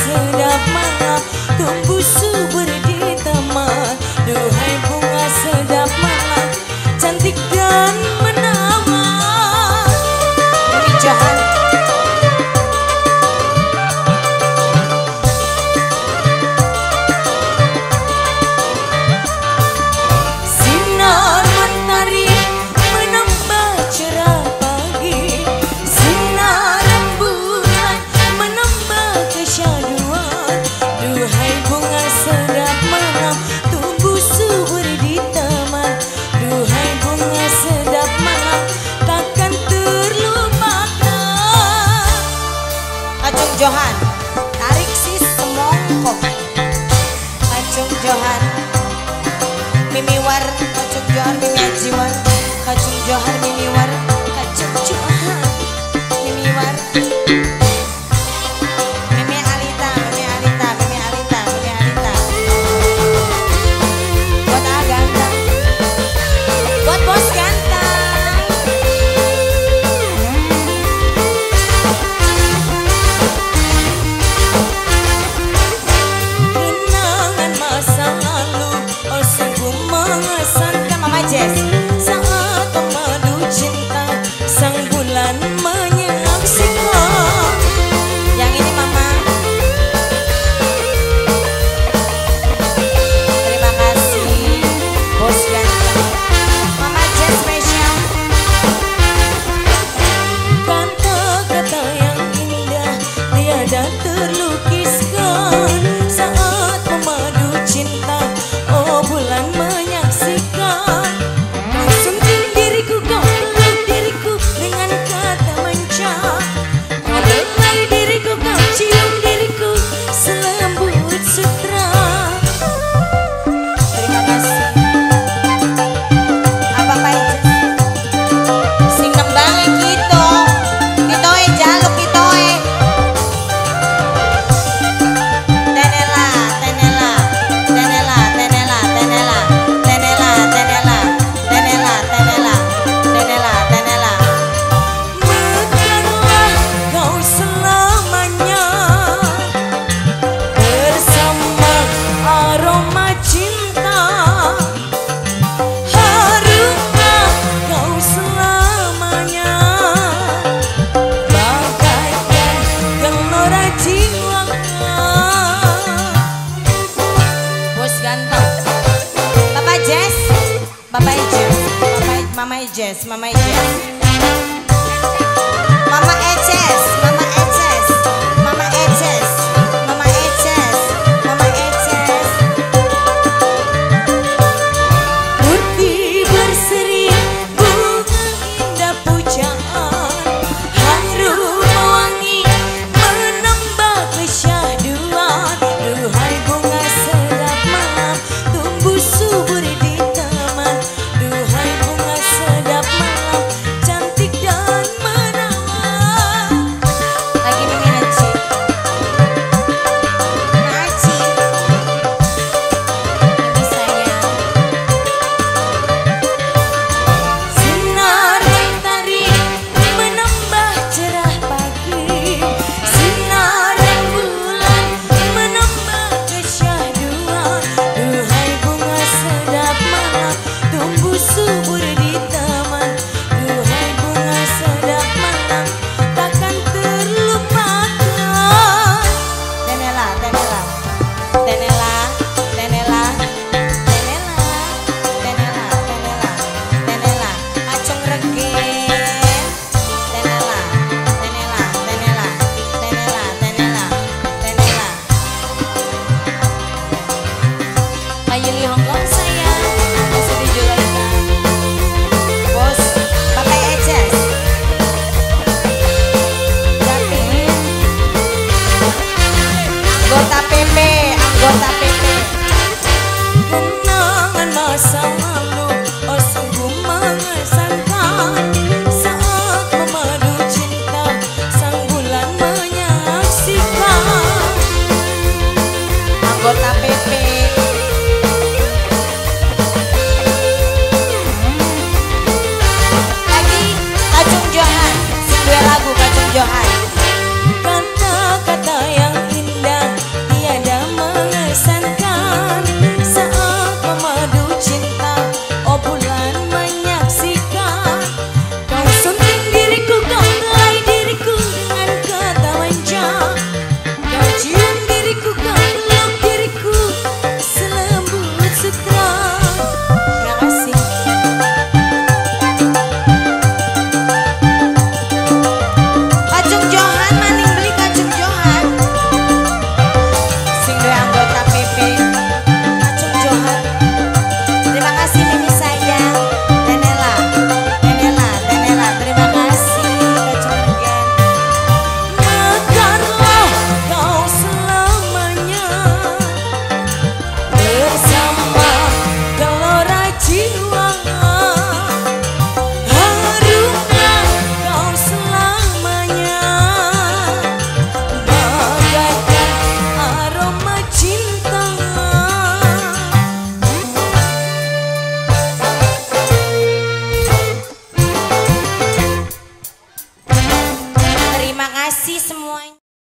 sedap malam tumbuh subur di taman. Duhai bunga sedap malam, cantik dan menawan. Ini Johan. Sinar mentari menambah cerah pagi, sinar rembulan menambah kesyahduan. Duhai bunga sedap malam tumbuh subur di taman. Duhai bunga sedap malam takkan terlupakan. Acung Johan, tarik si semongkok. Acung Johan, Mimi War, Acung Johan, Mimi Ajiwar, Acung Johan, Mimi War, Acung Johan, Mimi War, Mimi Alita, Mimi Alita, Mimi Alita, Mimi Alita. Buat A ganteng, buat bos ganteng. Kenangan masa lalu, oh sungguh mengesankan. Mama Jess, saat pemadu cinta sang bulan menyaksikan. Yang ini Mama. Terima kasih bos ganteng. Mama Jess spesial. Kata-kata yang indah tiada terlukiskan saat pemadu cinta, oh bulan menyaksikan. Kau sentuh diriku, kau peluk diriku dengan kata manja. Kau belai diriku, kau cium diriku selembut sutra. Terima kasih. Apa Pak Ijaz? Sing nembangnya gitu, gitoe jaluk gitoe. Tenela, tenela, tenela, tenela, tenela, tenela, tenela, tenela, tenela, tenela, tenela. Mekarlah kau selamanya bersama aroma cinta. Harumlah kau selamanya bagaikan gelora jiwa. Bos ganteng. Bapak Jess, Bapak Ijaz, Mama Ijaz, Mama Ijaz, Mama Ijaz, Mama Ijaz, Mama Ijaz, Mama Ijaz, Mama Ijaz. Putih berseri bunga indah pujaan, harum wangi menambah kesyahduan. Duhai bunga sedap malam tumbuh subur di taman. Duhai bunga sedap malam cantik dan menawan. Lagi Mimi Haji, Haji, Mimi sayang. Sinar mentari menambah cerah pagi, sinar rembulan menambah kesyahduan. Duhai bunga sedap malam tumbuh subur di taman. Duhai bunga sedap malam takkan terlupakan. Tenela, tenela, tenela, tenela, tenela, tenela, tenela, tenela. Acung regen. Tenela, tenela, tenela, tenela, tenela, tenela. Mayuli Hongkong sayang, masih di Julika. Bos, Bapak Ijaz. Tapi anggota PP, anggota PP.